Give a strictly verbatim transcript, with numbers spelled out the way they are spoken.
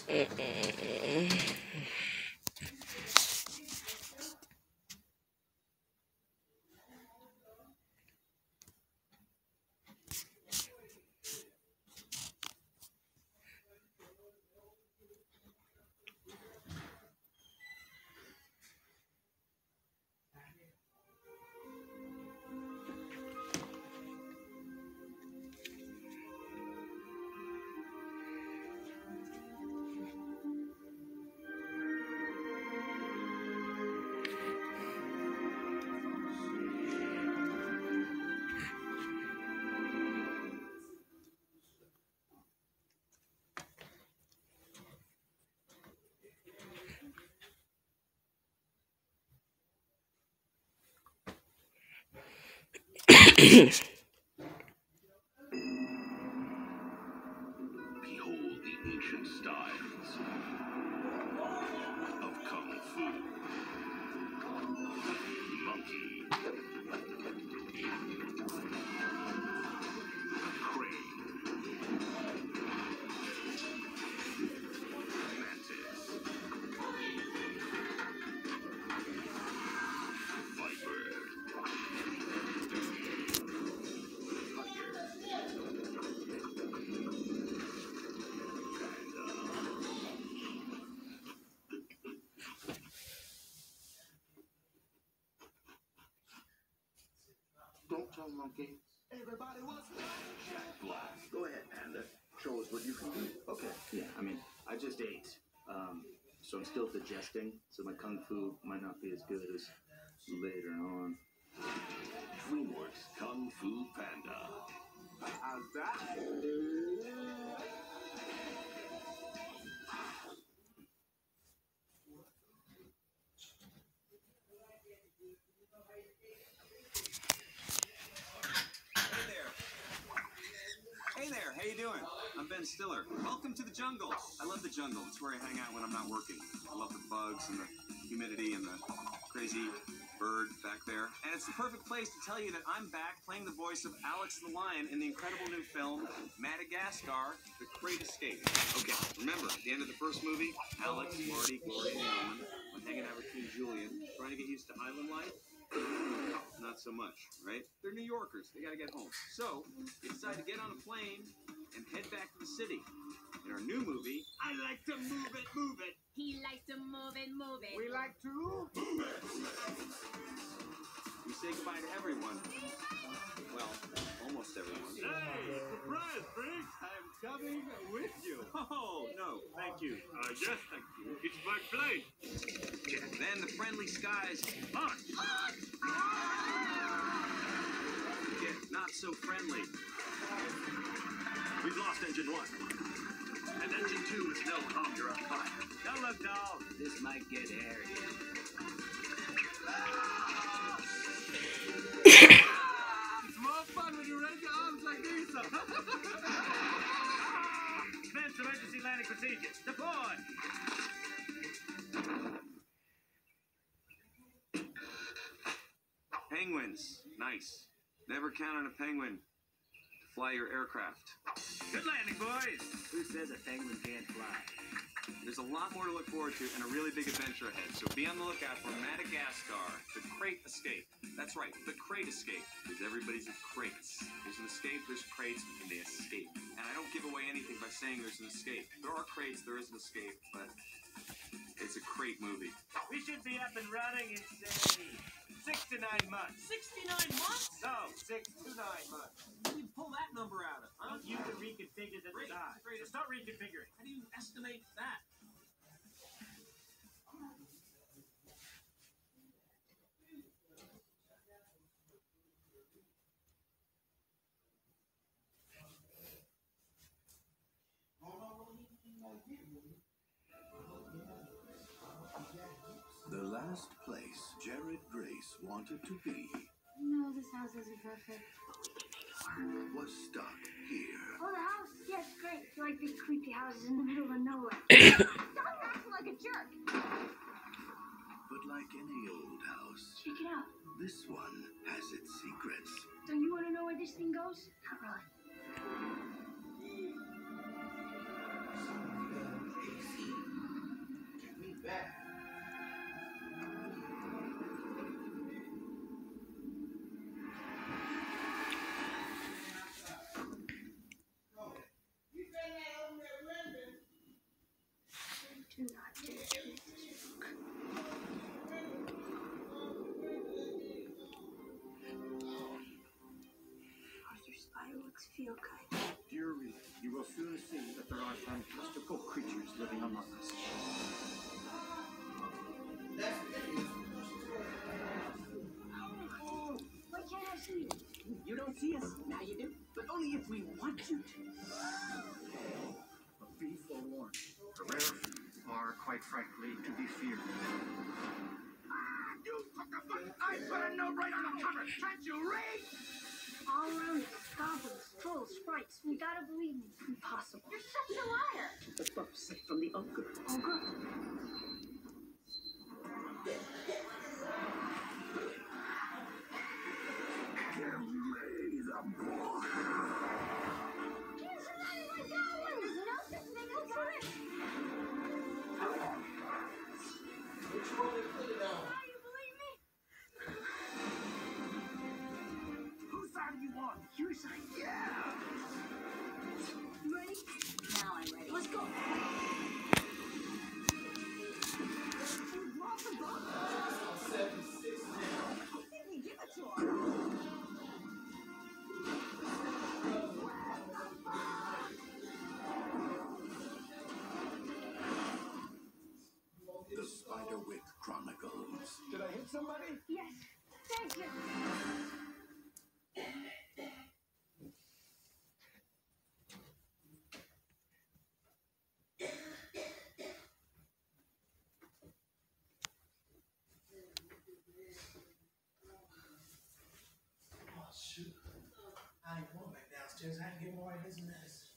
Behold the ancient styles of Kung Fu. Monkey. Crane. Mantis. Viper. Don't tell Monkey. Everybody wants Jack Black. Go ahead, Panda. Show us what you can do. Okay. Yeah, I mean, I just ate. Um, so I'm still digesting, so my Kung Fu might not be as good as later on. DreamWorks Kung Fu Panda. How's that? Hey there, how you doing? I'm Ben Stiller. Welcome to the jungle. I love the jungle. It's where I hang out when I'm not working. I love the bugs and the humidity and the crazy bird back there. And it's the perfect place to tell you that I'm back playing the voice of Alex the Lion in the incredible new film, Madagascar, The Great Escape. Okay, remember, at the end of the first movie, Alex, Marty, Gloria, and Norman, when hanging out with King Julian, trying to get used to island life. Not so much, right? They're New Yorkers. They gotta get home. So, they decide to get on a plane and head back to the city. In our new movie, I like to move it, move it. He likes to move it, move it. We like to move it. We say goodbye to everyone. Well, almost everyone. Hey, surprise, Freak! I'm coming with you. Oh, no, thank you. Uh, yes, thank you. It's my plane. Then the friendly skies Hot. get not so friendly. We've lost engine one. And engine two is no longer on fire. Don't look dull. This might get hairy. It's more fun when you raise your arms like these. Commence emergency landing procedures. Deploy. Penguins. Nice. Never count on a penguin to fly your aircraft. Good landing, boys. Who says a penguin can't fly? There's a lot more to look forward to and a really big adventure ahead, so be on the lookout for Madagascar, The Great Escape. That's right, The Great Escape, because everybody's in crates. There's an escape, there's crates, and they escape. And I don't give away anything by saying there's an escape. There are crates, there is an escape, but it's a crate movie. We should be up and running in, say, six to nine months. sixty-nine months? No, six to nine months. How do you pull that number out of? Huh? You can reconfigure the Great, design. great. So start reconfiguring. How do you estimate that? The last place Jared Grace wanted to be No, this house isn't perfect. was stuck here. Oh, the house? Yes, great. You like big creepy houses in the middle of nowhere. Stop acting like a jerk. But like any old house, Check it out. this one has its secrets. Don't you want to know where this thing goes? Not really. fury, you will soon see that there are fantastical creatures living among us. Why can't I see you? You don't see us, now you do. But only if we want you to. But be forewarned, the rare are, quite frankly, to be feared. You took a button! I put a note right on the cover! Can't you read? All around us, goblins, trolls, sprites. You gotta believe me. Impossible. You're such a liar. The book sent from the ogre. Oh, good. Here's another one going. There's no such thing as it. Which one they put it on? Now you believe me? Whose side are you on? Your side. Yeah! You ready? Now I'm ready. Let's go. You dropped the book! seventy-six now. How did we give it to her? The Spiderwick Chronicles. Did I hit somebody? Yes. Thank you. Oh, shoot. I ain't going back downstairs. I can get more of his medicine.